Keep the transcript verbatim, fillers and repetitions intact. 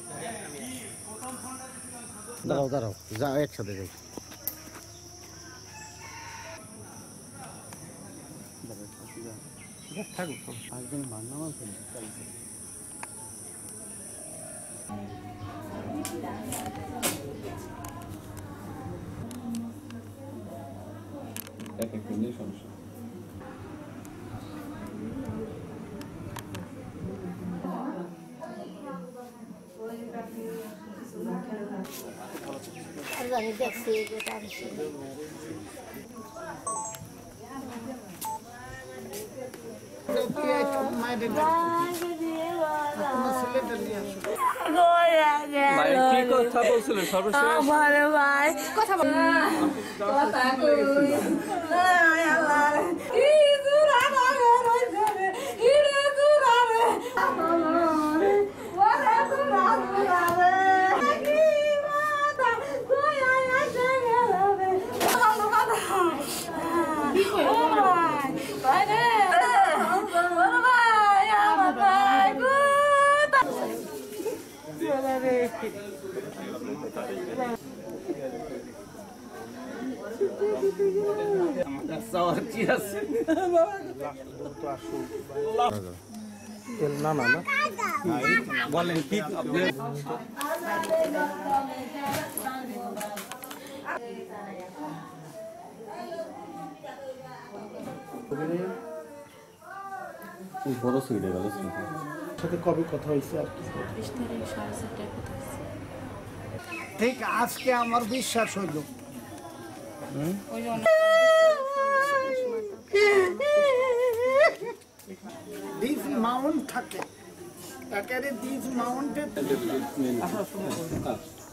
দাঁড়াও দাঁড়াও যা একসাথে যাই। থাকুক একজন মান্নাম আছে এক একটা নিয়ে সমস্যা। জানি দেখছি যেটা কথা বলছিলেন সর্বশেষ কথা বল না না না বলেন ঠিক আপনি বড় সুইডে গেল সাথে কবে কথা হয়েছে আর কি ঠিক আজকে আমার বিশ্বাস হইল দিস মাউন্ট থাকে একেবারে দিস মাউন্টে